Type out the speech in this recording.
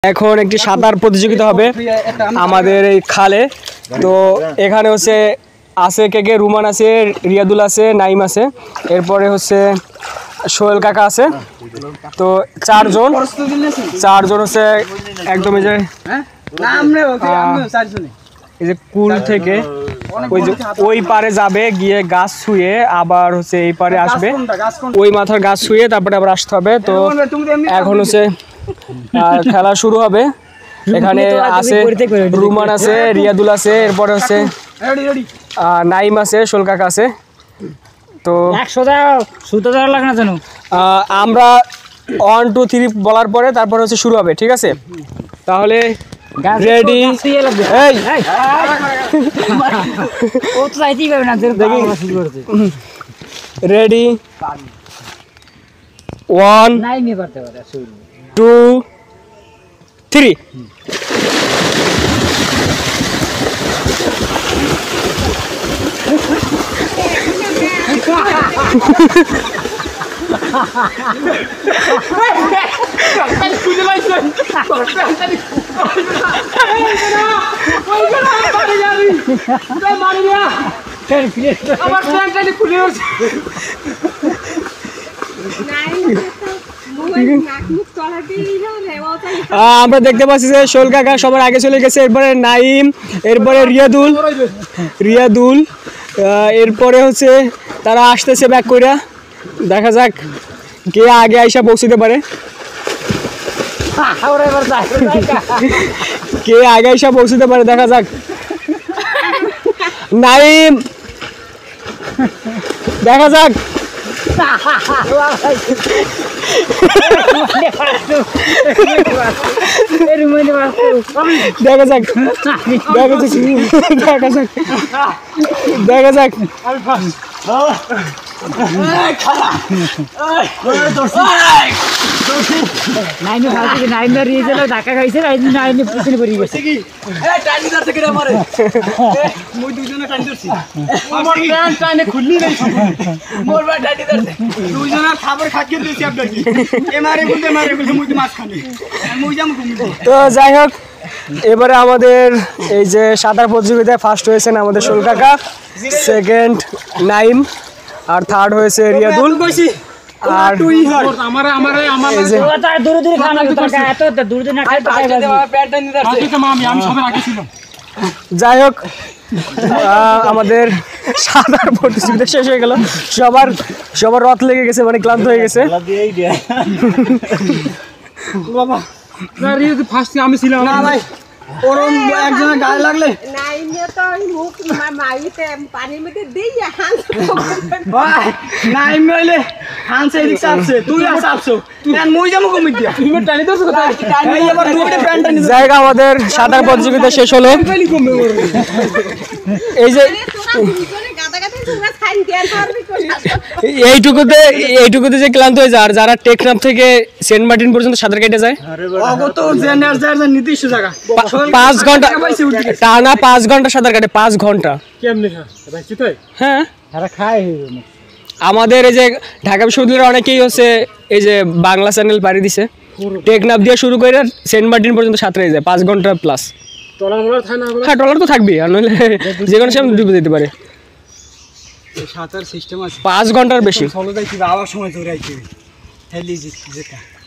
এখন একটি সাঁতার প্রতিযোগিতা হবে আমাদের এই খালে। তো এখানে হচ্ছে আছে কে রুমান আছে, রিয়াদুল আছে, নাইম আছে, এরপরে হচ্ছে সোহেল কাকা আছে। তো চারজন হচ্ছে একদম এই যে কুল থেকে ওই পারে যাবে, গিয়ে গাছ ছুঁয়ে আবার হচ্ছে এই পারে আসবে, ওই মাথার গাছ ছুঁয়ে তারপরে আবার আসতে হবে। তো এখন হচ্ছে খেলা শুরু হবে। এখানে আছে রুমান আছে, রিয়াদুল আছে, এরপরে হচ্ছে নাইম আছে, সোহেল কাকা আছে। তো আমরা 1 2 3 বলার পরে তারপরে হচ্ছে শুরু হবে, ঠিক আছে? তাহলে রেডি, রেডি 1 2 3। আমরা দেখতে পাচ্ছি যে সোহেল কাকা সবার আগে চলে গেছে, এরপরে নাইম, এরপরে রিয়াদুল, এরপরে হচ্ছে তারা আসতেছে ব্যাক কইরা। দেখা যাক কে আগে আইসা পৌঁছতে পারে, কে আগে আইসা পৌঁছতে পারে, দেখা যাক। নাইম, দেখা যাক। দেখা যাক, দেখা যাক। ধাক্কা খাইছে, তো যাই হোক, এবারে আমাদের এই যে সাঁতার প্রতিযোগিতায় ফার্স্ট হয়েছেন আমাদের সোহেল কাকা, সেকেন্ড নাইম, আর থার্ড হয়েছে রিয়াদুল। আর যাই হোক, আমাদের সাঁতার প্রতিযোগিতা শেষ হয়ে গেল। সবার রথ লেগে গেছে, মানে ক্লান্ত হয়ে গেছে। আমি ছিলাম না ভাই, ওরম একজনের গায়ে লাগলে জায়গা। আমাদের সাঁতার প্রতিযোগিতা শেষ হলো। এই যে এইটুকুতে যে ক্লান্ত হয়ে যায়, আর যারা টেকনাফ থেকে সেন্ট মার্টিন পর্যন্ত সাঁতার কেটে যায় 5 ঘন্টা টানা, 5 ঘন্টা সাঁতার কাটে, 5 ঘন্টা। হ্যাঁ, আমাদের এই যে ঢাকা বিশ্ববিদ্যালয়ের অনেকেই হচ্ছে এই যে বাংলা চ্যানেল পাড়ি দিছে, টেকনাফ দিয়ে শুরু করে সেন্ট মার্টিন পর্যন্ত সাঁতরে যায় 5 ঘন্টা প্লাস। হ্যাঁ, ট্রলার তো থাকবেই, আর নইলে যে কোনো সময় ডুবে যেতে পারে। 5 ঘন্টার বেশি।